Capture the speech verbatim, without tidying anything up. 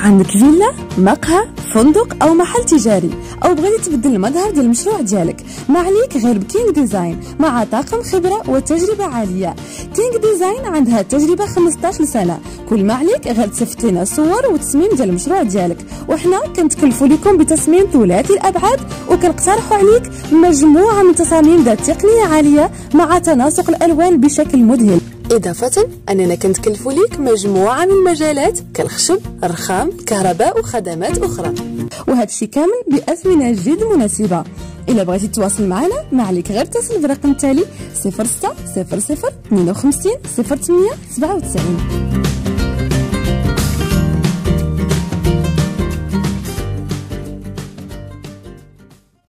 عندك فيلا، مقهى، فندق او محل تجاري، او بغيتي تبدل المظهر ديال المشروع ديالك، ما عليك غير بكينغ ديزاين مع طاقم خبره وتجربه عاليه. كينغ ديزاين عندها تجربه خمسطاش سنه، كل ما عليك غير تصيفط لنا صور وتصميم ديال المشروع ديالك، وحنا كنتكلفوا لكم بتصميم ثلاثي الابعاد، وكنقترحوا عليك مجموعه من تصاميم ذات تقنيه عاليه مع تناسق الالوان بشكل مذهل. إضافة أننا كنتكلفوا ليك مجموعة من المجالات كالخشب، الرخام، كهرباء وخدمات أخرى، وهذا الشيء كامل بأثمنة جد مناسبة. إلا بغيتي تتواصل معنا ما عليك غير اتصل بالرقم التالي صفر ستة صفر صفر اثنين وخمسين صفر ثمانية سبعة وتسعين.